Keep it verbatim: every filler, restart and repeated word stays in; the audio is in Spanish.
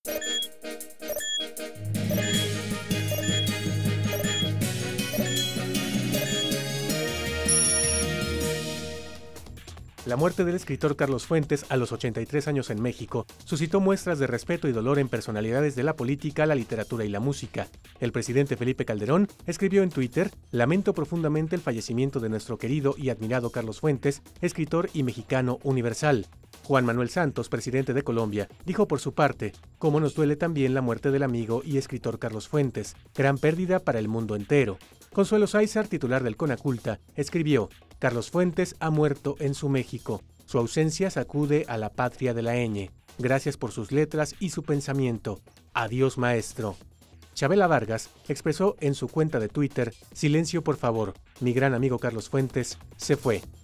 La muerte del escritor Carlos Fuentes a los ochenta y tres años en México suscitó muestras de respeto y dolor en personalidades de la política, la literatura y la música. El presidente Felipe Calderón escribió en Twitter: "Lamento profundamente el fallecimiento de nuestro querido y admirado Carlos Fuentes, escritor y mexicano universal". Juan Manuel Santos, presidente de Colombia, dijo por su parte: "Cómo nos duele también la muerte del amigo y escritor Carlos Fuentes, gran pérdida para el mundo entero". Consuelo Sáizar, titular del Conaculta, escribió: "Carlos Fuentes ha muerto en su México. Su ausencia sacude a la patria de la ñ. Gracias por sus letras y su pensamiento. Adiós, maestro". Chabela Vargas expresó en su cuenta de Twitter: "Silencio, por favor. Mi gran amigo Carlos Fuentes se fue".